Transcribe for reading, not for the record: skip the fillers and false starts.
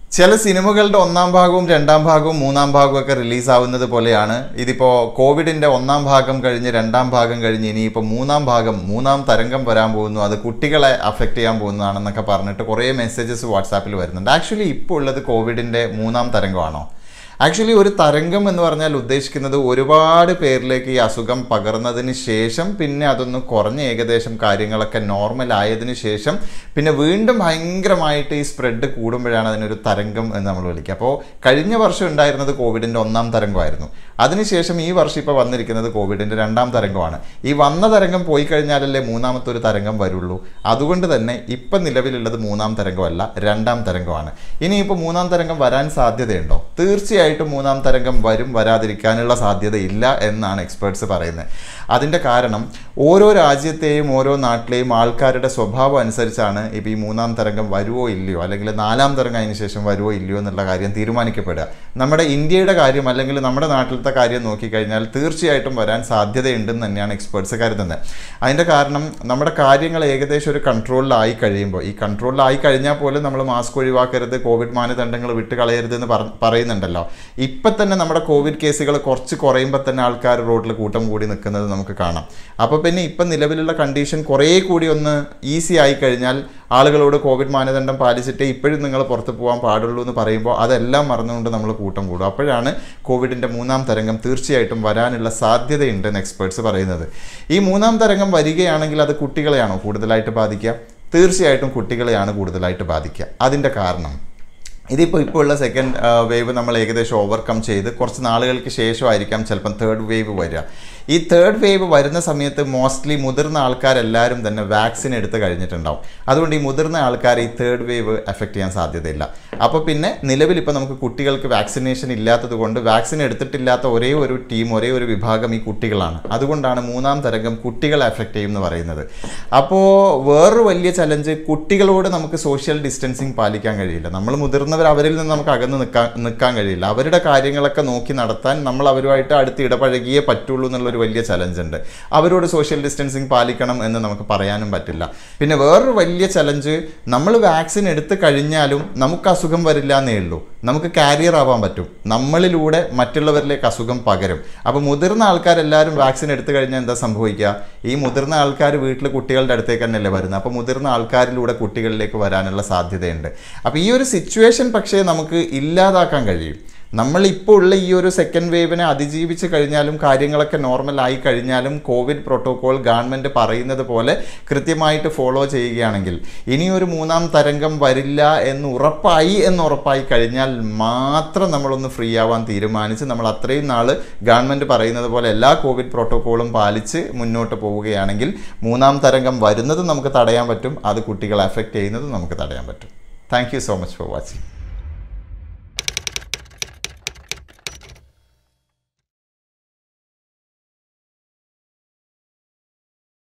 ചില സിനിമകളുടെ ഒന്നാം ഭാഗവും രണ്ടാം ഭാഗവും മൂന്നാം ഭാഗവും ഒക്കെ റിലീസ് ആവുന്നത് പോലെയാണ് ഇതിപ്പോൾ കോവിഡിൻ്റെ ഒന്നാം ഭാഗം കഴിഞ്ഞ് രണ്ടാം ഭാഗം കഴിഞ്ഞ് ഇനിയിപ്പോൾ മൂന്നാം തരംഗം വരാൻ പോകുന്നു, അത് കുട്ടികളെ അഫക്റ്റ് ചെയ്യാൻ പോകുന്നതാണെന്നൊക്കെ പറഞ്ഞിട്ട് കുറേ മെസ്സേജസ് വാട്സാപ്പിൽ വരുന്നുണ്ട്. ആക്ച്വലി ഇപ്പോൾ ഉള്ളത് കോവിഡിൻ്റെ മൂന്നാം തരംഗമാണോ? ആക്ച്വലി ഒരു തരംഗം എന്ന് പറഞ്ഞാൽ ഉദ്ദേശിക്കുന്നത് ഒരുപാട് പേരിലേക്ക് ഈ അസുഖം പകർന്നതിന് ശേഷം പിന്നെ അതൊന്ന് കുറഞ്ഞ് ഏകദേശം കാര്യങ്ങളൊക്കെ നോർമൽ ആയതിനു ശേഷം പിന്നെ വീണ്ടും ഭയങ്കരമായിട്ട് ഈ സ്പ്രെഡ് കൂടുമ്പോഴാണ് അതിനൊരു തരംഗം എന്ന് നമ്മൾ വിളിക്കുക. അപ്പോൾ കഴിഞ്ഞ വർഷം ഉണ്ടായിരുന്നത് കോവിഡിൻ്റെ ഒന്നാം തരംഗമായിരുന്നു. അതിനുശേഷം ഈ വർഷം ഇപ്പോൾ വന്നിരിക്കുന്നത് കോവിഡിൻ്റെ രണ്ടാം തരംഗമാണ്. ഈ വന്ന തരംഗം പോയി കഴിഞ്ഞാലല്ലേ മൂന്നാമത്തെ ഒരു തരംഗം വരുള്ളൂ. അതുകൊണ്ട് തന്നെ ഇപ്പം നിലവിലുള്ളത് മൂന്നാം തരംഗമല്ല, രണ്ടാം തരംഗമാണ്. ഇനിയിപ്പോൾ മൂന്നാം തരംഗം വരാൻ സാധ്യതയുണ്ടോ? തീർച്ചയായിട്ടും മൂന്നാം തരംഗം വരാതിരിക്കാനുള്ള സാധ്യതയില്ല എന്നാണ് എക്സ്പേർട്സ് പറയുന്നത്. അതിൻ്റെ കാരണം ഓരോ രാജ്യത്തെയും ഓരോ നാട്ടിലെയും ആൾക്കാരുടെ സ്വഭാവം അനുസരിച്ചാണ് ഇപ്പോൾ ഈ മൂന്നാം തരംഗം വരുമോ ഇല്ലയോ, അല്ലെങ്കിൽ നാലാം തരംഗം അതിന് ശേഷം വരുമോ ഇല്ലയോ എന്നുള്ള കാര്യം തീരുമാനിക്കപ്പെടുക. നമ്മുടെ ഇന്ത്യയുടെ കാര്യം അല്ലെങ്കിൽ നമ്മുടെ നാട്ടിലത്തെ കാര്യം നോക്കിക്കഴിഞ്ഞാൽ തീർച്ചയായിട്ടും വരാൻ സാധ്യതയുണ്ടെന്ന് തന്നെയാണ് എക്സ്പേർട്സ് കരുതുന്നത്. അതിൻ്റെ കാരണം നമ്മുടെ കാര്യങ്ങൾ ഏകദേശം ഒരു കൺട്രോളിലായി കഴിയുമ്പോൾ, ഈ കൺട്രോളിലായി കഴിഞ്ഞാൽ പോലും നമ്മൾ മാസ്ക് ഒഴിവാക്കരുത്, കോവിഡ് മാനദണ്ഡങ്ങൾ വിട്ട് കളയരുതെന്ന് പറയുന്നുണ്ടല്ലോ. ഇപ്പം തന്നെ നമ്മുടെ കോവിഡ് കേസുകൾ കുറച്ച് കുറയുമ്പോൾ തന്നെ ആൾക്കാർ റോഡിൽ കൂട്ടം കൂടി നിൽക്കുന്നത് നമുക്ക് കാണാം. അപ്പോൾ പിന്നെ ഇപ്പം നിലവിലുള്ള കണ്ടീഷൻ കുറേ കൂടി ഒന്ന് ഈസി ആയി കഴിഞ്ഞാൽ ആളുകളോട് കോവിഡ് മാനദണ്ഡം പാലിച്ചിട്ടേ ഇപ്പോഴും നിങ്ങൾ പുറത്ത് പോകാൻ പാടുള്ളൂ എന്ന് പറയുമ്പോൾ അതെല്ലാം മറന്നുകൊണ്ട് നമ്മൾ കൂട്ടം കൂടും. അപ്പോഴാണ് കോവിഡിൻ്റെ മൂന്നാം തരംഗം തീർച്ചയായിട്ടും വരാനുള്ള സാധ്യതയുണ്ടെന്ന് എക്സ്പേർട്സ് പറയുന്നത്. ഈ മൂന്നാം തരംഗം വരികയാണെങ്കിൽ അത് കുട്ടികളെയാണോ കൂടുതലായിട്ട് ബാധിക്കുക? തീർച്ചയായിട്ടും കുട്ടികളെയാണ് കൂടുതലായിട്ട് ബാധിക്കുക. അതിൻ്റെ കാരണം ഇപ്പോൾ ഉള്ള സെക്കൻഡ് വേവ് നമ്മൾ ഏകദേശം ഓവർകം ചെയ്ത് കുറച്ച് നാളുകൾക്ക് ശേഷമായിരിക്കാം ചിലപ്പം തേർഡ് വേവ് വരിക. ഈ തേർഡ് വേവ് വരുന്ന സമയത്ത് മോസ്റ്റ്ലി മുതിർന്ന ആൾക്കാരെല്ലാവരും തന്നെ വാക്സിൻ എടുത്ത് കഴിഞ്ഞിട്ടുണ്ടാവും. അതുകൊണ്ട് ഈ മുതിർന്ന ആൾക്കാരെ ഈ തേർഡ് വേവ് എഫക്റ്റ് ചെയ്യാൻ സാധ്യതയില്ല. അപ്പോൾ പിന്നെ നിലവിൽ ഇപ്പോൾ നമുക്ക് കുട്ടികൾക്ക് വാക്സിനേഷൻ ഇല്ലാത്തത് കൊണ്ട് വാക്സിൻ എടുത്തിട്ടില്ലാത്ത ഒരേ ഒരു വിഭാഗം ഈ കുട്ടികളാണ്. അതുകൊണ്ടാണ് മൂന്നാം തരംഗം കുട്ടികളെ എഫക്റ്റ് ചെയ്യുമെന്ന് പറയുന്നത്. അപ്പോൾ വേറൊരു വലിയ ചലഞ്ച്, കുട്ടികളോട് നമുക്ക് സോഷ്യൽ ഡിസ്റ്റൻസിങ് പാലിക്കാൻ കഴിയില്ല. നമ്മൾ അവരിൽ നിന്ന് നമുക്ക് അകന്ന് നിൽക്കാൻ കഴിയില്ല. അവരുടെ കാര്യങ്ങളൊക്കെ നോക്കി നടത്താൻ നമ്മൾ അവരുമായിട്ട് അടുത്ത് ഇടപഴകിയേ പറ്റുള്ളൂ എന്നുള്ളൊരു വലിയ ചലഞ്ച് ഉണ്ട്. അവരോട് സോഷ്യൽ ഡിസ്റ്റൻസിങ് പാലിക്കണം എന്ന് നമുക്ക് പറയാനും പറ്റില്ല. പിന്നെ വേറൊരു വലിയ ചലഞ്ച്, നമ്മൾ വാക്സിൻ എടുത്ത് കഴിഞ്ഞാലും നമുക്ക് അസുഖം വരില്ല എന്നേ ഉള്ളൂ, നമുക്ക് കാരിയർ ആവാൻ പറ്റും. നമ്മളിലൂടെ മറ്റുള്ളവരിലേക്ക് അസുഖം പകരും. അപ്പോൾ മുതിർന്ന ആൾക്കാരെല്ലാവരും വാക്സിൻ എടുത്തു കഴിഞ്ഞാൽ എന്താ സംഭവിക്കുക? ഈ മുതിർന്ന ആൾക്കാർ വീട്ടിൽ കുട്ടികളുടെ അടുത്തേക്ക് തന്നെയല്ലേ വരുന്നത്. അപ്പോൾ മുതിർന്ന ആൾക്കാരിലൂടെ കുട്ടികളിലേക്ക് വരാനുള്ള സാധ്യതയുണ്ട്. അപ്പോൾ ഈ ഒരു സിറ്റുവേഷൻ പക്ഷേ നമുക്ക് ഇല്ലാതാക്കാൻ കഴിയും. നമ്മളിപ്പോൾ ഉള്ള ഈ ഒരു സെക്കൻഡ് വേവിനെ അതിജീവിച്ച് കഴിഞ്ഞാലും കാര്യങ്ങളൊക്കെ നോർമലായി കഴിഞ്ഞാലും കോവിഡ് പ്രോട്ടോകോൾ ഗവൺമെൻറ് പറയുന്നത് പോലെ കൃത്യമായിട്ട് ഫോളോ ചെയ്യുകയാണെങ്കിൽ ഇനിയൊരു മൂന്നാം തരംഗം വരില്ല എന്ന് ഉറപ്പായി കഴിഞ്ഞാൽ മാത്രം നമ്മളൊന്ന് ഫ്രീ ആവാൻ തീരുമാനിച്ച് നമ്മൾ അത്രയും നാൾ ഗവൺമെൻറ് പറയുന്നത് പോലെ എല്ലാ കോവിഡ് പ്രോട്ടോക്കോളും പാലിച്ച് മുന്നോട്ട് പോവുകയാണെങ്കിൽ മൂന്നാം തരംഗം വരുന്നത് നമുക്ക് തടയാൻ പറ്റും. അത് കുട്ടികളെ അഫക്റ്റ് ചെയ്യുന്നത് നമുക്ക് തടയാൻ പറ്റും. Thank you so much for watching.